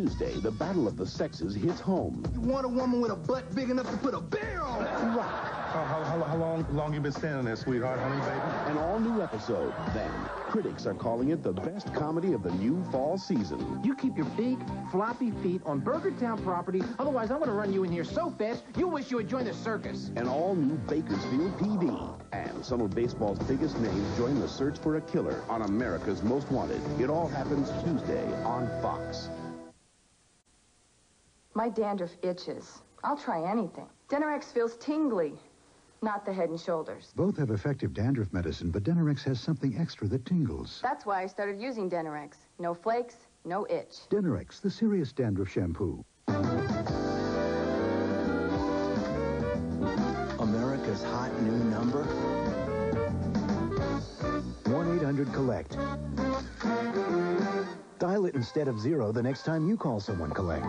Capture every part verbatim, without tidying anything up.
Tuesday, the battle of the sexes hits home. You want a woman with a butt big enough to put a bear on it? Rock. How, how, how, how long, long you been standing there, sweetheart, honey, baby? An all-new episode. Then, critics are calling it the best comedy of the new fall season. You keep your big, floppy feet on Burger Town property. Otherwise, I'm going to run you in here so fast, you wish you would join the circus. An all-new Bakersfield P D. And some of baseball's biggest names join the search for a killer on America's Most Wanted. It all happens Tuesday on Fox. My dandruff itches. I'll try anything. Denorex feels tingly, not the Head and Shoulders. Both have effective dandruff medicine, but Denorex has something extra that tingles. That's why I started using Denorex. No flakes, no itch. Denorex, the serious dandruff shampoo. America's hot new number? one eight hundred collect. Dial it instead of zero the next time you call someone collect.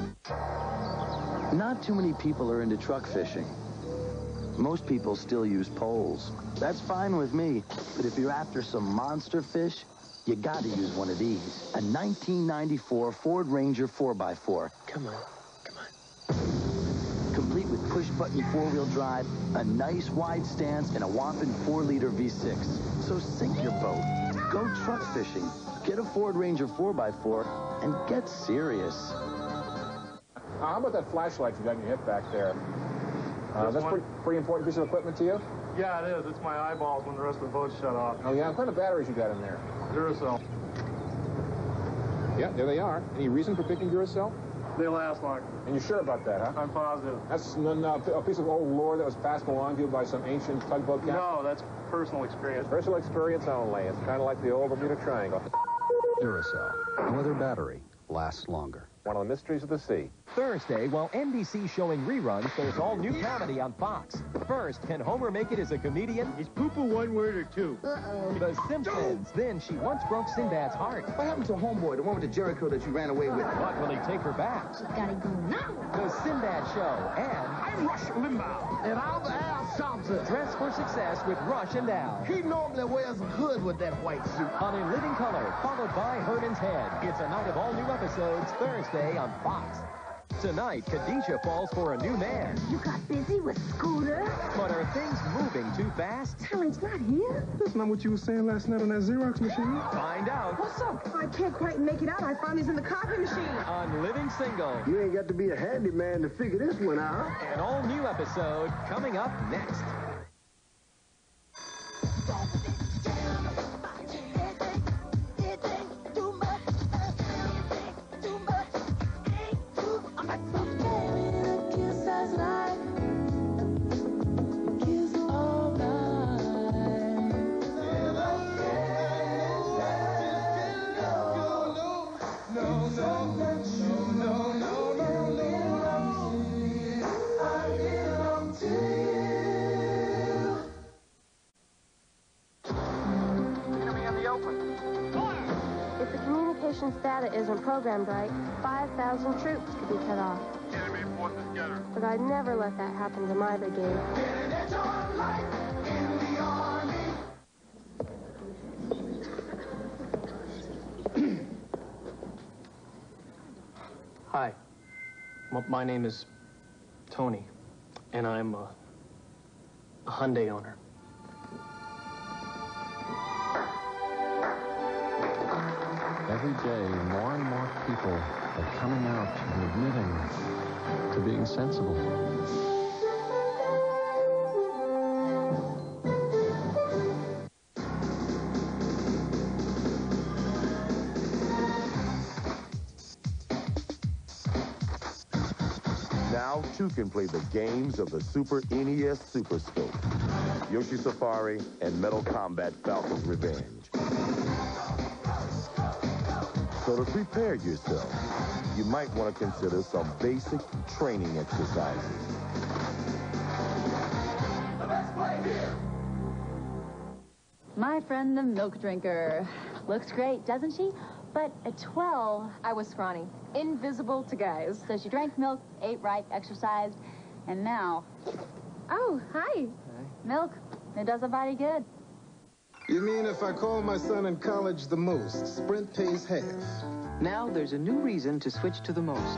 Not too many people are into truck fishing. Most people still use poles. That's fine with me, but if you're after some monster fish, you gotta use one of these. A nineteen ninety-four Ford Ranger four by four. Come on, come on. Complete with push-button four-wheel drive, a nice wide stance, and a whopping four liter V six. So sink your boat. Go truck fishing. Get a Ford Ranger four by four and get serious. Uh, how about that flashlight you got in your hip back there? Uh, that's a pretty, pretty important piece of equipment to you? Yeah, it is. It's my eyeballs when the rest of the boat's shut off. Oh, yeah? What kind of batteries you got in there? Duracell. Yeah, there they are. Any reason for picking Duracell? They last long. And you're sure about that, huh? I'm positive. That's n uh, a piece of old lore that was passed along to you by some ancient tugboat captain? No, that's personal experience. Personal experience only. It's kind of like the old Bermuda Triangle. Duracell. No other battery lasts longer. One of the mysteries of the sea. Thursday, while N B C's showing reruns, there's all new comedy on Fox. First, can Homer make it as a comedian? Is poo-poo one word or two? Uh-oh. The Simpsons. Then she once broke Sinbad's heart. What happened to Homeboy, the one with the Jericho that you ran away with? What will he take her back? She's got it going now. The Sinbad Show. And I'm Rush Limbaugh. And I'm Al Thompson. Dress for Success with Rush and Al. He normally wears a hood with that white suit. On In Living Color, followed by Herman's Head. It's a night of all new episodes, Thursday on Fox. Tonight, Khadijah falls for a new man. You got busy with Scooter? But are things moving too fast? Talent's not here. That's not what you were saying last night on that Xerox machine. Find out. What's up? I can't quite make it out. I found he's in the copy machine. On Living Single. You ain't got to be a handyman to figure this one out. An all-new episode coming up next. Data isn't programmed right, five thousand troops could be cut off. Enemy forces together. But I'd never let that happen to my brigade. Hi, M my name is Tony, and I'm a, a Hyundai owner. Every day, more and more people are coming out and admitting to being sensible. Now, two can play the games of the Super N E S Super Scope, Yoshi Safari, and Metal Combat Falcon's Revenge. So to prepare yourself, you might want to consider some basic training exercises. The best play here. My friend the milk drinker. Looks great, doesn't she? But at twelve, I was scrawny, invisible to guys. So she drank milk, ate right, exercised, and now... Oh, hi. Milk, it does a body good. You mean if I call my son in college the most, Sprint pays half? Now there's a new reason to switch to the most.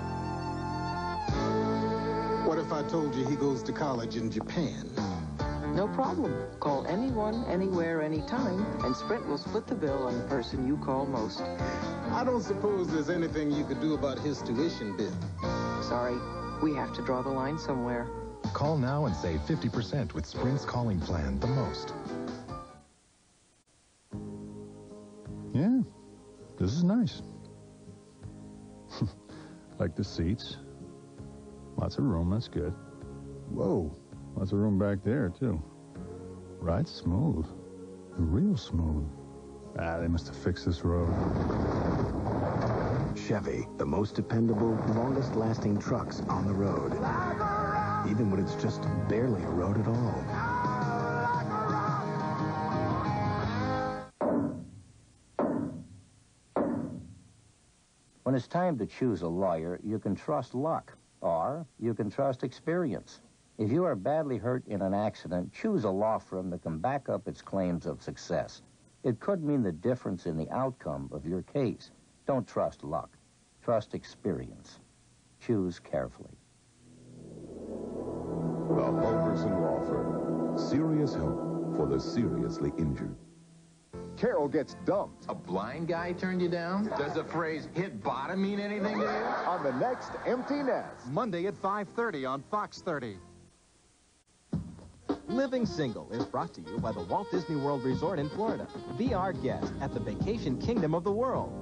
What if I told you he goes to college in Japan? No problem. Call anyone, anywhere, anytime, and Sprint will split the bill on the person you call most. I don't suppose there's anything you could do about his tuition bill. Sorry, we have to draw the line somewhere. Call now and save fifty percent with Sprint's calling plan, the most. Yeah, this is nice. Like the seats. Lots of room, that's good. Whoa, lots of room back there, too. Right, smooth. Real smooth. Ah, they must have fixed this road. Chevy, the most dependable, longest-lasting trucks on the road. Even when it's just barely a road at all. When it's time to choose a lawyer, you can trust luck, or you can trust experience. If you are badly hurt in an accident, choose a law firm that can back up its claims of success. It could mean the difference in the outcome of your case. Don't trust luck. Trust experience. Choose carefully. The Fulkerson Law Firm. Serious help for the seriously injured. Carol gets dumped. A blind guy turned you down? Does the phrase hit bottom mean anything to you? On the next Empty Nest. Monday at five thirty on Fox thirty. Living Single is brought to you by the Walt Disney World Resort in Florida. Be our guest at the Vacation Kingdom of the World.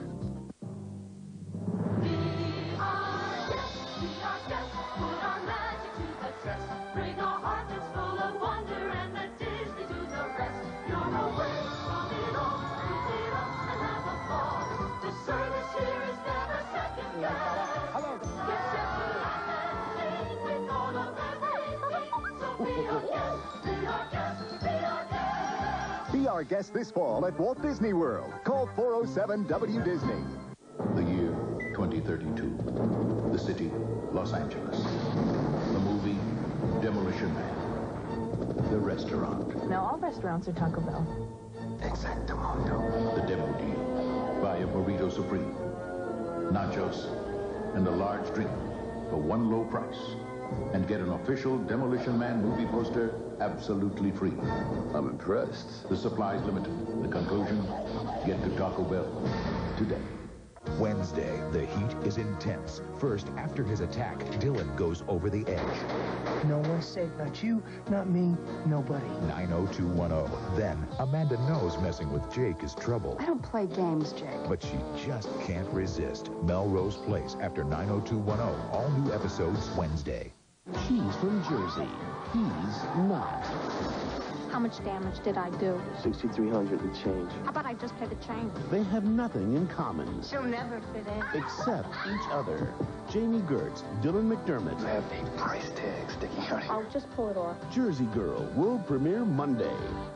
Be our guest this fall at Walt Disney World. Call four oh seven W Disney. The year twenty thirty-two. The city, Los Angeles. The movie, Demolition Man. The restaurant. Now, all restaurants are Taco Bell. Exactamundo. The demo deal. Buy a burrito supreme, nachos, and a large drink for one low price. And get an official Demolition Man movie poster absolutely free. I'm impressed. The supply's limited. The conclusion, get to Taco Bell today. Wednesday, the heat is intense. First, after his attack, Dylan goes over the edge. No one's safe, not you, not me, nobody. nine oh two one oh. Then, Amanda knows messing with Jake is trouble. I don't play games, Jake. But she just can't resist. Melrose Place after nine oh two one oh. All new episodes Wednesday. She's from Jersey. He's not. How much damage did I do? sixty-three hundred and change. How about I just pay the change? They have nothing in common. She'll never fit in. Except each other. Jamie Gertz, Dylan McDermott. I have a price tag sticking out here. I'll just pull it off. Jersey Girl, world premiere Monday.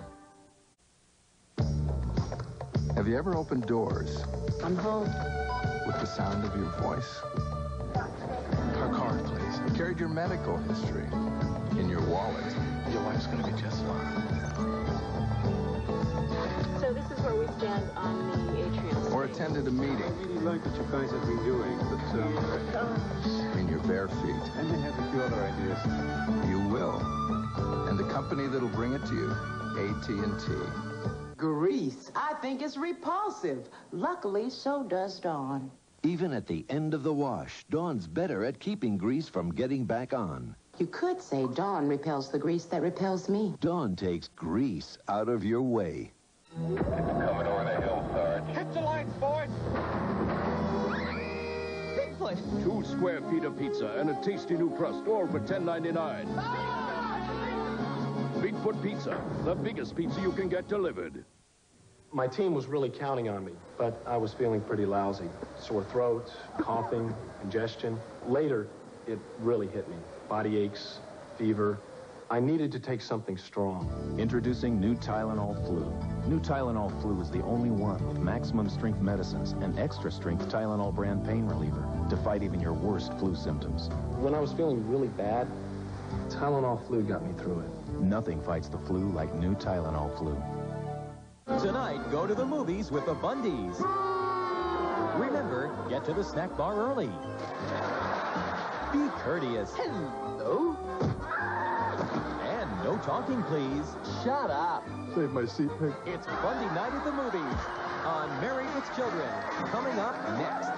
Have you ever opened doors? I'm home. With the sound of your voice? Our card, please. Carried your medical history in your wallet. Your wife's gonna be just fine. So this is where we stand on the atrium. Or attended a meeting. I really like what you guys have been doing, but um, in your bare feet. I may have a few other ideas. You will. And the company that'll bring it to you, A T and T. Grease. I think it's repulsive. Luckily, so does Dawn. Even at the end of the wash, Dawn's better at keeping grease from getting back on. You could say Dawn repels the grease that repels me. Dawn takes grease out of your way. It's coming over the hill, Sarge. Hit the lights, boys! Bigfoot! Two square feet of pizza and a tasty new crust, all for ten ninety-nine. Bigfoot Pizza, the biggest pizza you can get delivered. My team was really counting on me, but I was feeling pretty lousy. Sore throat, coughing, congestion. Later, it really hit me. Body aches, fever. I needed to take something strong. Introducing new Tylenol Flu. New Tylenol Flu is the only one with maximum strength medicines and extra strength Tylenol brand pain reliever to fight even your worst flu symptoms. When I was feeling really bad, Tylenol Flu got me through it. Nothing fights the flu like new Tylenol Flu. Tonight, go to the movies with the Bundys. Get to the snack bar early. Be courteous. Hello? And no talking, please. Shut up. Save my seat, Pig. It's Monday night at the movies on Married with Children. Coming up next.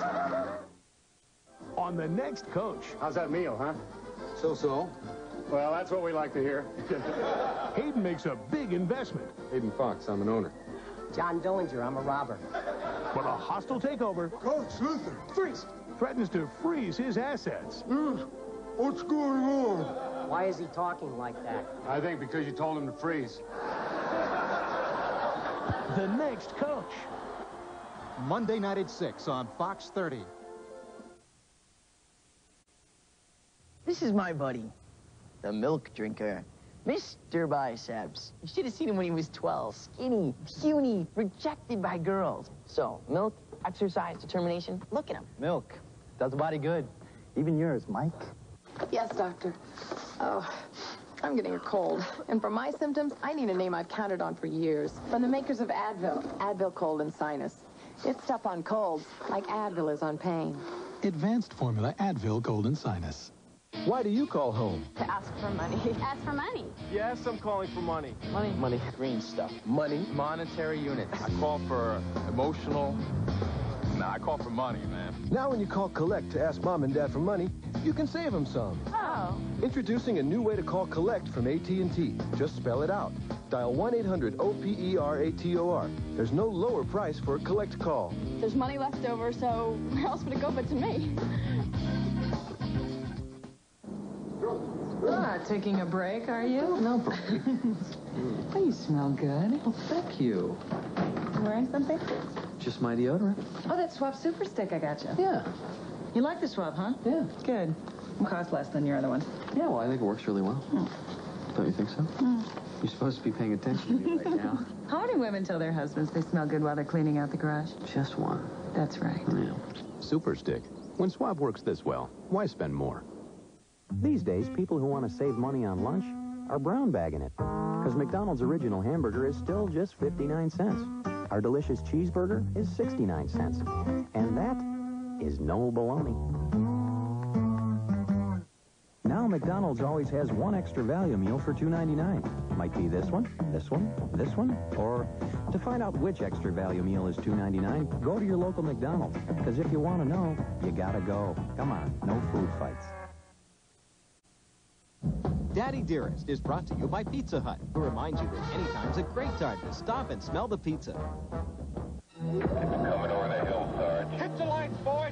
On the next Coach. How's that meal, huh? So-so. Well, that's what we like to hear. Hayden makes a big investment. Hayden Fox, I'm an owner. John Dillinger, I'm a robber. But a hostile takeover. Coach Luther, freeze! Threatens to freeze his assets. What's going on? Why is he talking like that? I think because you told him to freeze. The next Coach. Monday night at six on Fox thirty. This is my buddy, the milk drinker, Mister Biceps. You should have seen him when he was twelve. Skinny, puny, rejected by girls. So, milk, exercise, determination, look at him. Milk. Does the body good. Even yours, Mike. Yes, doctor. Oh, I'm getting a cold. And for my symptoms, I need a name I've counted on for years. From the makers of Advil. Advil Cold and Sinus. It's tough on colds, like Advil is on pain. Advanced formula Advil Cold and Sinus. Why do you call home? To ask for money. Ask for money. Yes, I'm calling for money. Money. Money. Green stuff. Money. Monetary units. I call for emotional. Nah, I call for money, man. Now when you call Collect to ask Mom and Dad for money, you can save them some. Oh. Introducing a new way to call Collect from A T and T. Just spell it out. Dial one eight hundred O P E R A T O R. There's no lower price for a Collect call. There's money left over, so where else would it go but to me? Ah, taking a break, are you? No break. Oh, you smell good. Oh, thank you. You wearing something? Just my deodorant. Oh, that Suave Super Stick I got you. Yeah. You like the Suave, huh? Yeah. Good. It costs less than your other one. Yeah, well, I think it works really well. Hmm. Don't you think so? Hmm. You're supposed to be paying attention to me right now. How many women tell their husbands they smell good while they're cleaning out the garage? Just one. That's right. Yeah. Super Stick. When Suave works this well, why spend more? These days, people who want to save money on lunch are brown bagging it. Because McDonald's original hamburger is still just fifty-nine cents. Our delicious cheeseburger is sixty-nine cents. And that is no baloney. Now McDonald's always has one extra value meal for two ninety-nine. Might be this one, this one, this one, or to find out which extra value meal is two ninety-nine, go to your local McDonald's. Because if you want to know, you gotta go. Come on, no food fights. Daddy Dearest is brought to you by Pizza Hut, who reminds you that anytime's a great time to stop and smell the pizza. It's coming over the hill, Sarge. Hit the lights, boys!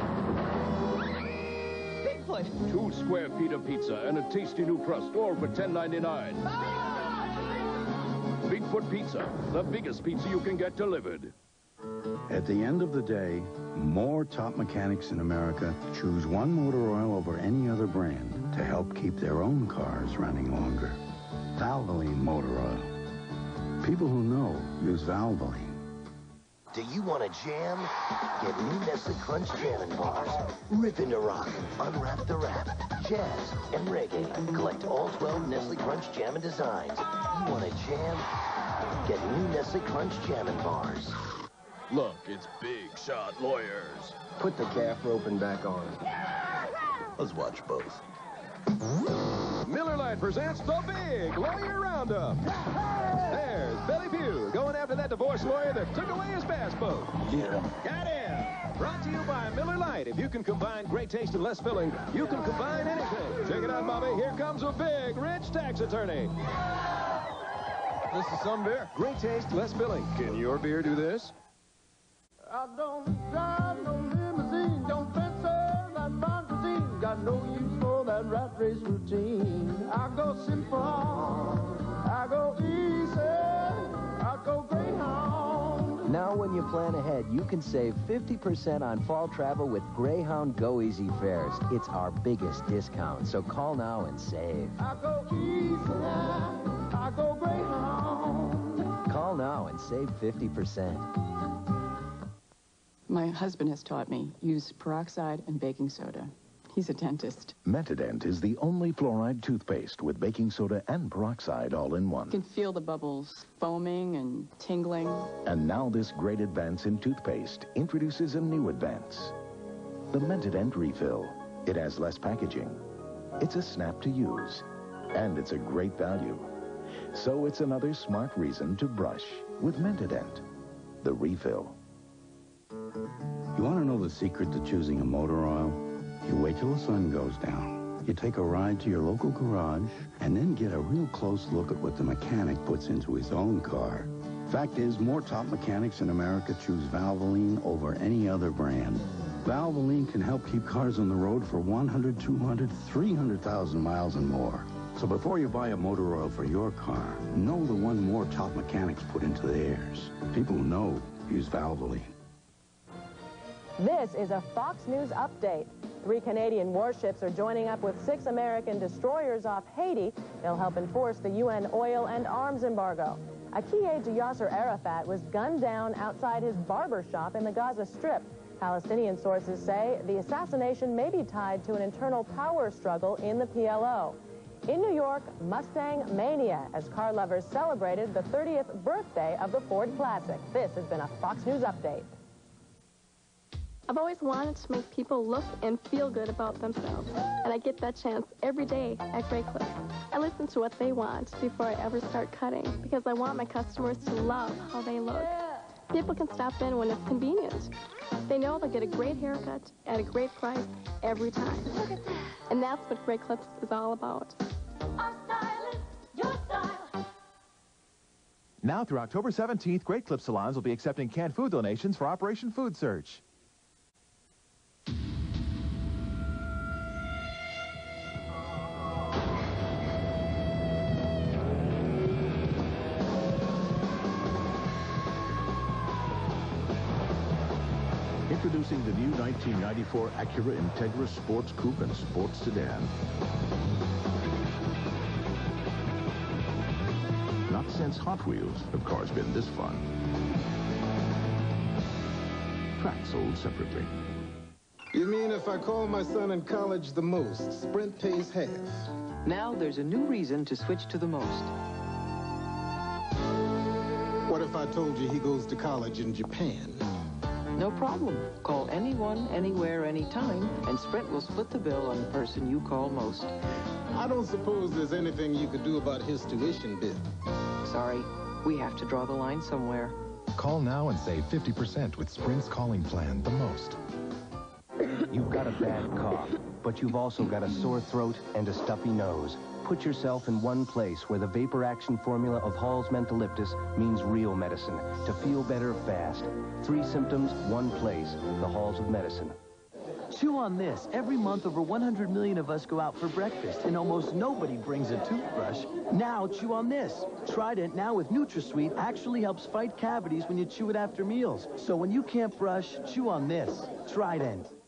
Bigfoot! Two square feet of pizza and a tasty new crust, all for ten ninety-nine. Bigfoot Pizza, the biggest pizza you can get delivered. At the end of the day, more top mechanics in America choose One Motor Oil over any other brand to help keep their own cars running longer. Valvoline Motor Oil. People who know use Valvoline. Do you want to jam? Get new Nestle Crunch Jammin' Bars. Rip into rock, unwrap the rap, jazz, and reggae. Collect all twelve Nestle Crunch Jammin' designs. You want to jam? Get new Nestle Crunch Jammin' Bars. Look, it's Big Shot Lawyers. Put the calf roping back on. Let's watch both. Miller Lite presents the Big Lawyer Roundup. There's Billy Pugh going after that divorce lawyer that took away his bass boat. Get him. Got him. Brought to you by Miller Lite. If you can combine great taste and less filling, you can combine anything. Check it out, Bobby. Here comes a big, rich tax attorney. This is some beer. Great taste, less filling. Can your beer do this? I don't drive no limousine, don't fence that fine cuisine. Got no use for that rat race routine. I go simple, I go easy, I go Greyhound. Now when you plan ahead, you can save fifty percent on fall travel with Greyhound Go Easy fares. It's our biggest discount, so call now and save. I go easy, I go Greyhound. Call now and save fifty percent. My husband has taught me use peroxide and baking soda. He's a dentist. Mentadent is the only fluoride toothpaste with baking soda and peroxide all in one. You can feel the bubbles foaming and tingling. And now this great advance in toothpaste introduces a new advance. The Mentadent Refill. It has less packaging. It's a snap to use. And it's a great value. So it's another smart reason to brush with Mentadent. The Refill. You want to know the secret to choosing a motor oil? You wait till the sun goes down. You take a ride to your local garage and then get a real close look at what the mechanic puts into his own car. Fact is, more top mechanics in America choose Valvoline over any other brand. Valvoline can help keep cars on the road for one hundred, two hundred, three hundred thousand miles and more. So before you buy a motor oil for your car, know the one more top mechanics put into theirs. People who know use Valvoline. This is a Fox News update. Three Canadian warships are joining up with six American destroyers off Haiti. They'll help enforce the U N oil and arms embargo. A key aide to Yasser Arafat was gunned down outside his barber shop in the Gaza Strip. Palestinian sources say the assassination may be tied to an internal power struggle in the P L O. In New York, Mustang Mania, as car lovers celebrated the thirtieth birthday of the Ford Classic. This has been a Fox News update. I've always wanted to make people look and feel good about themselves, and I get that chance every day at Great Clips. I listen to what they want before I ever start cutting, because I want my customers to love how they look. People can stop in when it's convenient. They know they'll get a great haircut at a great price every time. Look at that. And that's what Great Clips is all about. Our style is your style. Now through October seventeenth, Great Clips salons will be accepting canned food donations for Operation Food Search. Introducing the new nineteen ninety-four Acura Integra Sports Coupe and Sports Sedan. Not since Hot Wheels have cars been this fun. Track sold separately. You mean if I call my son in college the most, Sprint pays half? Now there's a new reason to switch to the most. What if I told you he goes to college in Japan? No problem. Call anyone, anywhere, anytime, and Sprint will split the bill on the person you call most. I don't suppose there's anything you could do about his tuition bill. Sorry, we have to draw the line somewhere. Call now and save fifty percent with Sprint's calling plan, the most. You've got a bad cough, but you've also got a sore throat and a stuffy nose. Put yourself in one place where the vapor action formula of Hall's Mentholyptus means real medicine to feel better fast. Three symptoms, one place. The Halls of Medicine. Chew on this. Every month, over one hundred million of us go out for breakfast, and almost nobody brings a toothbrush. Now, chew on this. Trident, now with NutraSweet, actually helps fight cavities when you chew it after meals. So when you can't brush, chew on this. Trident.